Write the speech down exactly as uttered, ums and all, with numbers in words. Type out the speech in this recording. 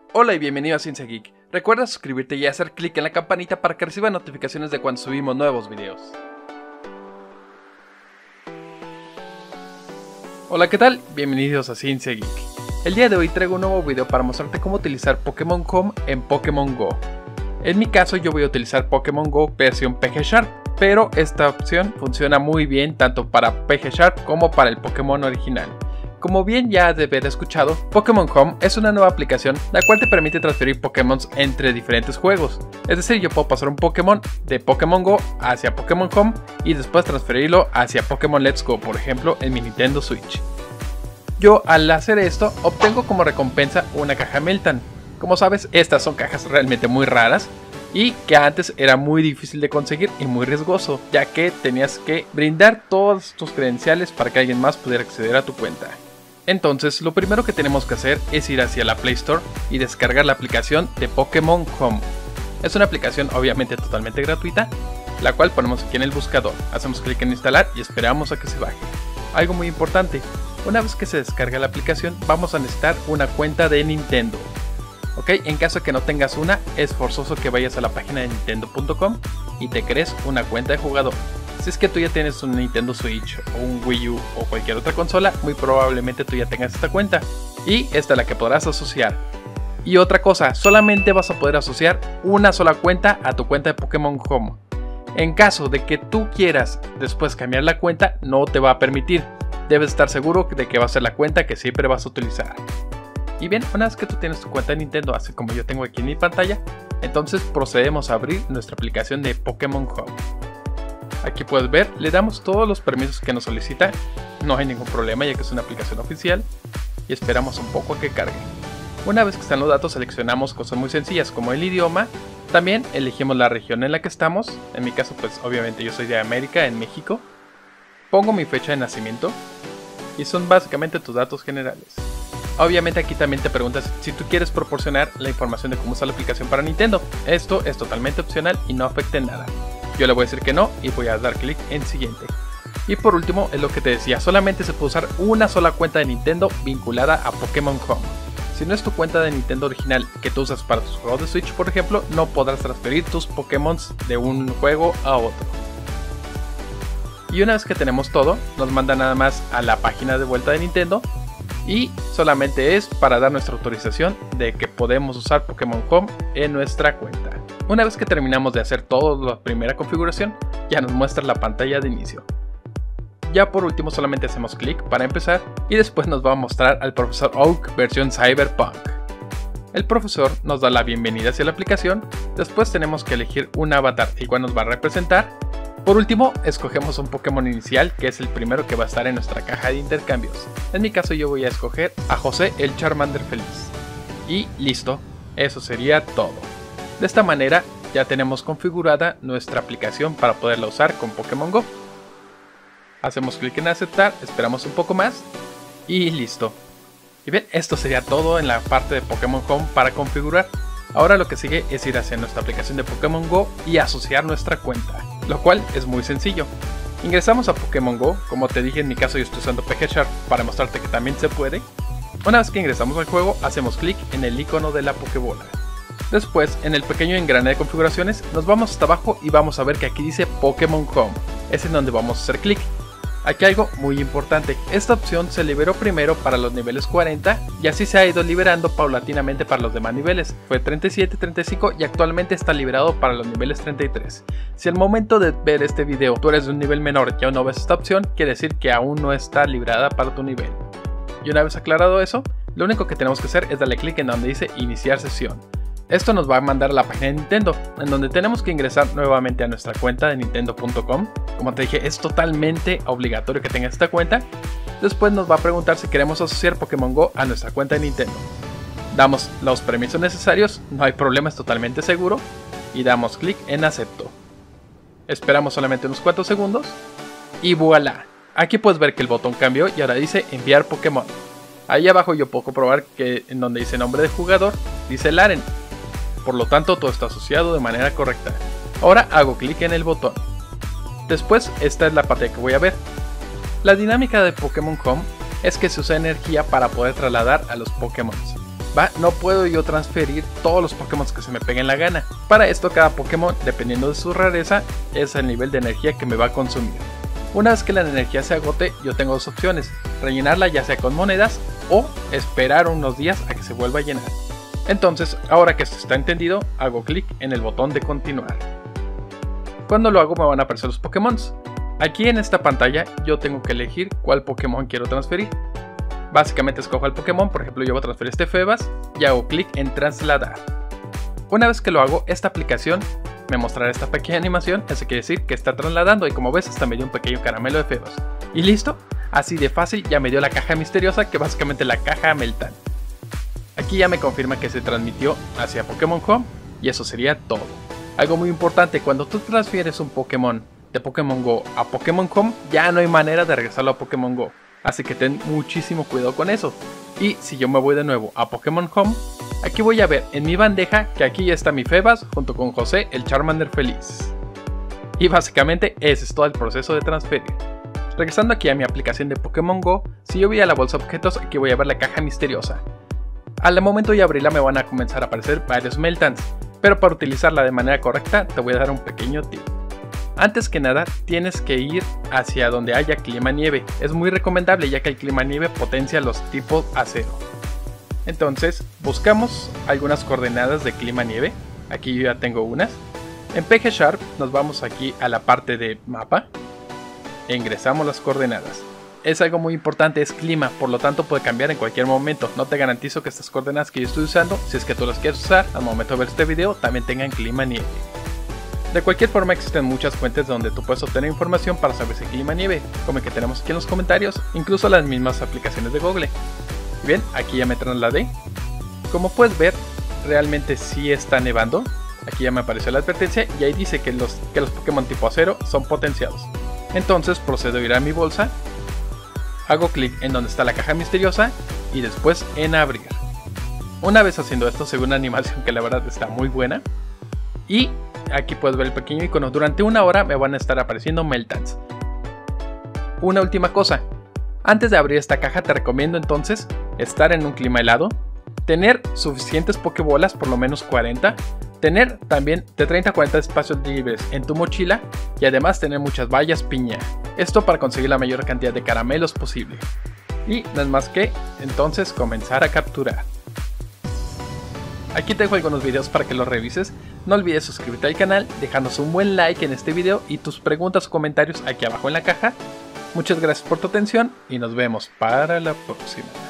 Hola y bienvenido a Ciencia Geek. Recuerda suscribirte y hacer clic en la campanita para que reciba notificaciones de cuando subimos nuevos videos. Hola, ¿qué tal? Bienvenidos a Ciencia Geek. El día de hoy traigo un nuevo video para mostrarte cómo utilizar Pokémon Home en Pokémon Go. En mi caso yo voy a utilizar Pokémon Go versión P G Sharp, pero esta opción funciona muy bien tanto para P G Sharp como para el Pokémon original. Como bien ya has de haber escuchado, Pokémon Home es una nueva aplicación la cual te permite transferir Pokémon entre diferentes juegos. Es decir, yo puedo pasar un Pokémon de Pokémon Go hacia Pokémon Home y después transferirlo hacia Pokémon Let's Go, por ejemplo, en mi Nintendo Switch. Yo al hacer esto obtengo como recompensa una caja Meltan. Como sabes, estas son cajas realmente muy raras y que antes era muy difícil de conseguir y muy riesgoso, ya que tenías que brindar todos tus credenciales para que alguien más pudiera acceder a tu cuenta. Entonces lo primero que tenemos que hacer es ir hacia la Play Store y descargar la aplicación de Pokémon Home. Es una aplicación obviamente totalmente gratuita, la cual ponemos aquí en el buscador, hacemos clic en instalar y esperamos a que se baje. Algo muy importante, una vez que se descarga la aplicación vamos a necesitar una cuenta de Nintendo. Ok, en caso de que no tengas una, es forzoso que vayas a la página de Nintendo punto com y te crees una cuenta de jugador. Si es que tú ya tienes un Nintendo Switch o un Wii U o cualquier otra consola, muy probablemente tú ya tengas esta cuenta y esta es la que podrás asociar. Y otra cosa, solamente vas a poder asociar una sola cuenta a tu cuenta de Pokémon Home. En caso de que tú quieras después cambiar la cuenta, no te va a permitir. Debes estar seguro de que va a ser la cuenta que siempre vas a utilizar. Y bien, una vez que tú tienes tu cuenta de Nintendo, así como yo tengo aquí en mi pantalla, entonces procedemos a abrir nuestra aplicación de Pokémon Home. Aquí puedes ver, le damos todos los permisos que nos solicita, no hay ningún problema ya que es una aplicación oficial y esperamos un poco a que cargue. Una vez que están los datos seleccionamos cosas muy sencillas como el idioma, también elegimos la región en la que estamos, en mi caso pues obviamente yo soy de América, en México, pongo mi fecha de nacimiento y son básicamente tus datos generales. Obviamente aquí también te preguntas si tú quieres proporcionar la información de cómo usar la aplicación para Nintendo, esto es totalmente opcional y no afecta en nada. Yo le voy a decir que no y voy a dar clic en siguiente. Y por último es lo que te decía, solamente se puede usar una sola cuenta de Nintendo vinculada a Pokémon Home. Si no es tu cuenta de Nintendo original que tú usas para tus juegos de Switch por ejemplo, no podrás transferir tus Pokémon de un juego a otro. Y una vez que tenemos todo, nos manda nada más a la página de vuelta de Nintendo y solamente es para dar nuestra autorización de que podemos usar Pokémon Home en nuestra cuenta. Una vez que terminamos de hacer toda la primera configuración, ya nos muestra la pantalla de inicio. Ya por último solamente hacemos clic para empezar y después nos va a mostrar al profesor Oak versión Cyberpunk. El profesor nos da la bienvenida hacia la aplicación, después tenemos que elegir un avatar el cual nos va a representar. Por último, escogemos un Pokémon inicial que es el primero que va a estar en nuestra caja de intercambios. En mi caso yo voy a escoger a José el Charmander feliz. Y listo, eso sería todo. De esta manera ya tenemos configurada nuestra aplicación para poderla usar con Pokémon Go. Hacemos clic en aceptar, esperamos un poco más y listo. Y bien, esto sería todo en la parte de Pokémon Home para configurar. Ahora lo que sigue es ir hacia nuestra aplicación de Pokémon Go y asociar nuestra cuenta, lo cual es muy sencillo. Ingresamos a Pokémon Go, como te dije en mi caso yo estoy usando P G Sharp para mostrarte que también se puede. Una vez que ingresamos al juego hacemos clic en el icono de la Pokébola. Después, en el pequeño engrane de configuraciones, nos vamos hasta abajo y vamos a ver que aquí dice Pokémon Home. Es en donde vamos a hacer clic. Aquí algo muy importante, esta opción se liberó primero para los niveles cuarenta y así se ha ido liberando paulatinamente para los demás niveles. Fue treinta y siete, treinta y cinco y actualmente está liberado para los niveles treinta y tres. Si al momento de ver este video tú eres de un nivel menor y aún no ves esta opción, quiere decir que aún no está liberada para tu nivel. Y una vez aclarado eso, lo único que tenemos que hacer es darle clic en donde dice iniciar sesión. Esto nos va a mandar a la página de Nintendo, en donde tenemos que ingresar nuevamente a nuestra cuenta de Nintendo punto com. Como te dije, es totalmente obligatorio que tengas esta cuenta. Después nos va a preguntar si queremos asociar Pokémon Go a nuestra cuenta de Nintendo. Damos los permisos necesarios, no hay problema, es totalmente seguro. Y damos clic en acepto. Esperamos solamente unos cuantos segundos. Y voilà, aquí puedes ver que el botón cambió y ahora dice enviar Pokémon. Ahí abajo yo puedo comprobar que en donde dice nombre de jugador, dice Laren. Por lo tanto todo está asociado de manera correcta. Ahora hago clic en el botón. Después esta es la parte que voy a ver. La dinámica de Pokémon Home es que se usa energía para poder trasladar a los Pokémon. ¿va? No puedo yo transferir todos los Pokémon que se me peguen la gana. Para esto cada Pokémon, dependiendo de su rareza, es el nivel de energía que me va a consumir. Una vez que la energía se agote, yo tengo dos opciones: rellenarla ya sea con monedas o esperar unos días a que se vuelva a llenar. Entonces, ahora que esto está entendido, hago clic en el botón de continuar. Cuando lo hago me van a aparecer los Pokémon. Aquí en esta pantalla yo tengo que elegir cuál Pokémon quiero transferir. Básicamente escojo el Pokémon, por ejemplo yo voy a transferir este Febas y hago clic en trasladar. Una vez que lo hago, esta aplicación me mostrará esta pequeña animación, eso quiere decir que está trasladando y como ves hasta me dio un pequeño caramelo de Febas. Y listo, así de fácil ya me dio la caja misteriosa, que básicamente es la caja Meltan. Aquí ya me confirma que se transmitió hacia Pokémon Home y eso sería todo. Algo muy importante, cuando tú transfieres un Pokémon de Pokémon Go a Pokémon Home, ya no hay manera de regresarlo a Pokémon Go. Así que ten muchísimo cuidado con eso. Y si yo me voy de nuevo a Pokémon Home, aquí voy a ver en mi bandeja que aquí ya está mi Febas junto con José el Charmander feliz. Y básicamente ese es todo el proceso de transferir. Regresando aquí a mi aplicación de Pokémon Go, si yo voy a la bolsa de objetos, aquí voy a ver la caja misteriosa. Al momento de abrirla me van a comenzar a aparecer varios Meltans, pero para utilizarla de manera correcta te voy a dar un pequeño tip. Antes que nada, tienes que ir hacia donde haya clima nieve. Es muy recomendable ya que el clima nieve potencia los tipos acero. Entonces, buscamos algunas coordenadas de clima nieve. Aquí yo ya tengo unas. En P G Sharp nos vamos aquí a la parte de mapa e ingresamos las coordenadas. Es algo muy importante, es clima, por lo tanto puede cambiar en cualquier momento. No te garantizo que estas coordenadas que yo estoy usando, si es que tú las quieres usar al momento de ver este video, también tengan clima nieve. De cualquier forma existen muchas fuentes donde tú puedes obtener información para saber si clima nieve, como el que tenemos aquí en los comentarios, incluso las mismas aplicaciones de Google. Y bien, aquí ya me trasladé. Como puedes ver, realmente sí está nevando. Aquí ya me apareció la advertencia y ahí dice que los, que los Pokémon tipo acero son potenciados. Entonces procedo a ir a mi bolsa, hago clic en donde está la caja misteriosa y después en abrir. Una vez haciendo esto, se ve una animación que la verdad está muy buena. Y aquí puedes ver el pequeño icono. Durante una hora me van a estar apareciendo Meltans. Una última cosa. Antes de abrir esta caja te recomiendo entonces estar en un clima helado, tener suficientes Pokébolas, por lo menos cuarenta, tener también de treinta a cuarenta espacios libres en tu mochila y además tener muchas bayas piña. Esto para conseguir la mayor cantidad de caramelos posible. Y no es más que entonces comenzar a capturar. Aquí te dejo algunos videos para que los revises. No olvides suscribirte al canal, dejándonos un buen like en este video y tus preguntas o comentarios aquí abajo en la caja. Muchas gracias por tu atención y nos vemos para la próxima.